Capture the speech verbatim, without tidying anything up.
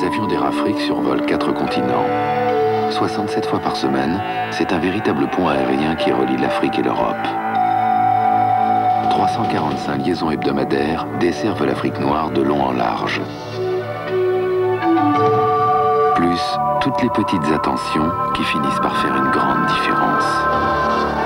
Les avions d'Air Afrique survolent quatre continents. soixante-sept fois par semaine, c'est un véritable pont aérien qui relie l'Afrique et l'Europe. trois cent quarante-cinq liaisons hebdomadaires desservent l'Afrique noire de long en large. Plus toutes les petites attentions qui finissent par faire une grande différence.